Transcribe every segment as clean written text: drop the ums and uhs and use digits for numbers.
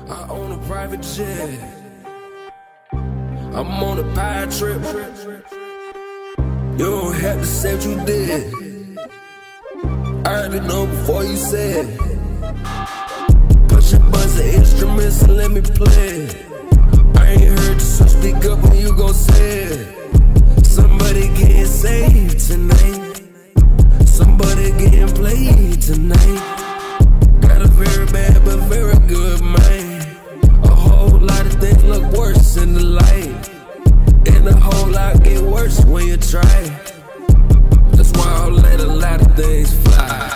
I own a private jet. I'm on a pie trip. You don't have to say what you did. I already know before you said. Push a bunch of instruments and let me play. I ain't heard you, so speak up when you gon' say it. Somebody getting saved tonight. Somebody getting played tonight. Got a very bad but very good mind. A whole lot of things look worse in the light, and a whole lot get worse when you try. That's why I'll let a lot of things fly.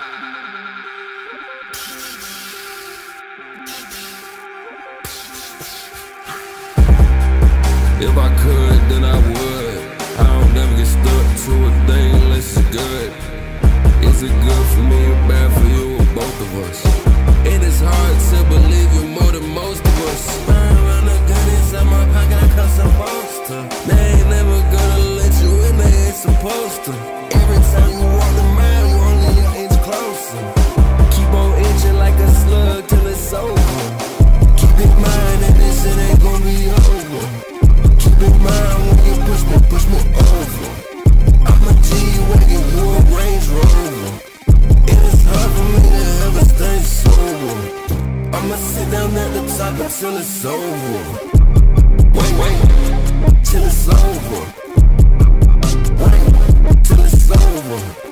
If I could, then I would. I don't never get stuck to a thing unless it's good. Is it good for me or bad for you or both of us? And it's hard to believe you more than most of us. Around the gun inside my pocket, I cause I'm supposed to. They ain't never gonna let you in, they ain't supposed to. Every time you walk the mile, you only an inch closer. Keep on inching like a slug till it's over. Keep in mind that this shit ain't gonna be over. Keep in mind when you push me over. I'm a G-Wagon, you a Range Rover. It is hard for me to ever stay sober. I'ma sit down at the top until it's over. Wait, till it's over. Wait, till it's over.